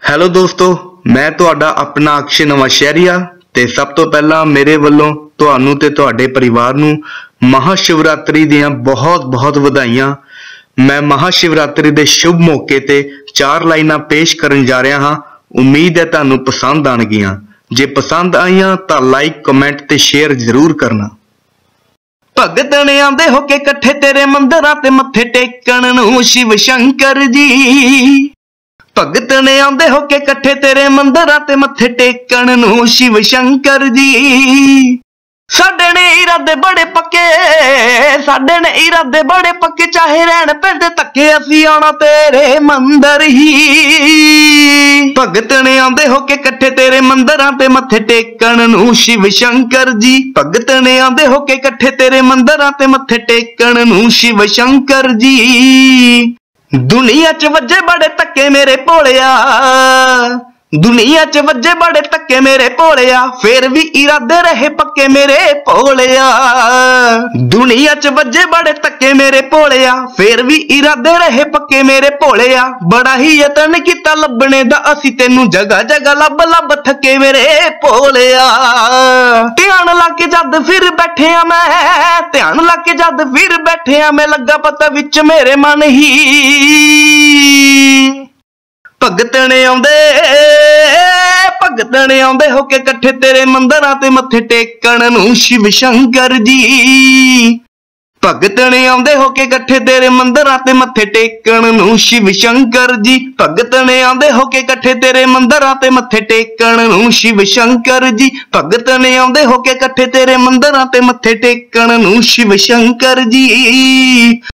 Hello ਦੋਸਤੋ, ਮੈਂ ਤੁਹਾਡਾ ਆਪਣਾ ਅਕਸ਼ੇ ਨਵਾਂਸ਼ਹਿਰੀਆ ਤੇ ਸਭ ਤੋਂ ਪਹਿਲਾਂ ਮੇਰੇ ਵੱਲੋਂ ਤੁਹਾਨੂੰ ਤੇ ਤੁਹਾਡੇ ਪਰਿਵਾਰ ਨੂੰ ਮਹਾਸ਼ਿਵਰਾਤਰੀ ਦੀਆਂ ਬਹੁਤ-ਬਹੁਤ ਵਧਾਈਆਂ। ਮੈਂ ਮਹਾਸ਼ਿਵਰਾਤਰੀ ਦੇ ਸ਼ੁਭ ਮੌਕੇ ਤੇ 4 ਲਾਈਨਾਂ ਪੇਸ਼ ਕਰਨ ਜਾ ਰਿਹਾ ਹਾਂ। ਉਮੀਦ ਹੈ ਤੁਹਾਨੂੰ ਪਸੰਦ ਆਣਗੀਆਂ। ਜੇ ਪਸੰਦ ਆਈਆਂ ਤਾਂ ਲਾਈਕ, ਕਮੈਂਟ ਤੇ ਸ਼ੇਅਰ ਜ਼ਰੂਰ ਕਰਨਾ। ਭਗਤ ਨੇ ਆਂਦੇ ਹੋ ਕੇ ਇਕੱਠੇ ਤੇਰੇ ਮੰਦਰਾਂ ਤੇ ਮੱਥੇ ਟੇਕਣ ਨੂੰ ਸ਼ਿਵ ਸ਼ੰਕਰ ਜੀ। ਭਗਤ ਨੇ ਆਂਦੇ ਹੋ ਕੇ ਇਕੱਠੇ ਤੇਰੇ ਮੰਦਰਾਂ ਤੇ ਮੱਥੇ ਟੇਕਣ ਨੂੰ ਸ਼ਿਵ ਸ਼ੰਕਰ ਜੀ। ਸਾਡੇ ਨੇ ਇਰਾਦੇ ਬੜੇ ਪੱਕੇ, ਚਾਹੇ ਰਹਿਣ ਪੈਂਦੇ ਧੱਕੇ, ਅਸੀਂ ਆਉਣਾ ਤੇਰੇ ਮੰਦਰ ਹੀ। ਭਗਤ ਨੇ ਆਂਦੇ ਹੋ ਕੇ ਇਕੱਠੇ ਤੇਰੇ ਮੰਦਰਾਂ ਤੇ ਮੱਥੇ ਟੇਕਣ ਨੂੰ ਸ਼ਿਵ ਸ਼ੰਕਰ ਜੀ। ਭਗਤ ਨੇ ਆਂਦੇ ਹੋ ਕੇ ਇਕੱਠੇ ਤੇਰੇ ਮੰਦਰਾਂ ਤੇ ਮੱਥੇ ਟੇਕਣ ਨੂੰ ਸ਼ਿਵ ਸ਼ੰਕਰ ਜੀ। ਦੁਨੀਆ 'ਚ ਵੱਜੇ ਬੜੇ ਧੱਕੇ ਮੇਰੇ ਭੋਲਿਆ, ਦੁਨੀਆ 'ਚ ਵੱਜੇ ਬੜੇ ਧੱਕੇ ਮੇਰੇ ਭੋਲਿਆ, ਫੇਰ ਵੀ ਇਰਾਦੇ ਰਹੇ ਪੱਕੇ ਮੇਰੇ ਭੋਲਿਆ। ਦੁਨੀਆ 'ਚ ਵੱਜੇ ਬੜੇ ਧੱਕੇ ਮੇਰੇ ਭੋਲਿਆ, ਫੇਰ ਵੀ ਇਰਾਦੇ ਰਹੇ ਪੱਕੇ ਮੇਰੇ ਭੋਲਿਆ। ਬੜਾ ਹੀ ਯਤਨ ਕੀਤਾ ਲੱਭਣੇ ਦਾ ਅਸੀਂ ਤੈਨੂੰ, ਜਗ੍ਹਾ ਜਗ੍ਹਾ ਲੱਭ ਲੱਭ ਥੱਕੇ ਮੇਰੇ ਭੋਲਿਆ। ਧਿਆਨ ਲਾ ਕੇ ਜਦ ਫਿਰ ਬੈਠਿਆ ਮੈਂ, ਧਿਆਨ ਲਾ ਕੇ ਜਦ ਫਿਰ ਬੈਠਿਆ ਮੈਂ, ਲੱਗਾ ਪਤਾ ਵਿੱਚ ਮੇਰੇ ਮਨ ਹੀ। ਭਗਤ ਨੇ ਆਉਂਦੇ ਹੋ ਕੇ ਇਕੱਠੇ ਤੇਰੇ ਮੰਦਰਾਂ ਤੇ ਮੱਥੇ ਟੇਕਣ ਨੂੰ ਸ਼ਿਵ ਸ਼ੰਕਰ ਜੀ। ਭਗਤ ਨੇ ਆਉਂਦੇ ਹੋ ਕੇ ਇਕੱਠੇ ਤੇਰੇ ਮੰਦਰਾਂ ਤੇ ਮੱਥੇ ਟੇਕਣ ਨੂੰ ਸ਼ਿਵ ਸ਼ੰਕਰ ਜੀ। ਭਗਤ ਨੇ ਆਉਂਦੇ ਹੋ ਕੇ ਇਕੱਠੇ ਤੇਰੇ ਮੰਦਰਾਂ ਤੇ ਮੱਥੇ ਟੇਕਣ ਨੂੰ ਸ਼ਿਵ ਸ਼ੰਕਰ ਜੀ। ਭਗਤ ਨੇ ਆਉਂਦੇ ਹੋ ਕੇ ਇਕੱਠੇ ਤੇਰੇ ਮੰਦਰਾਂ ਤੇ ਮੱਥੇ ਟੇਕਣ ਨੂੰ ਸ਼ਿਵ ਸ਼ੰਕਰ ਜੀ।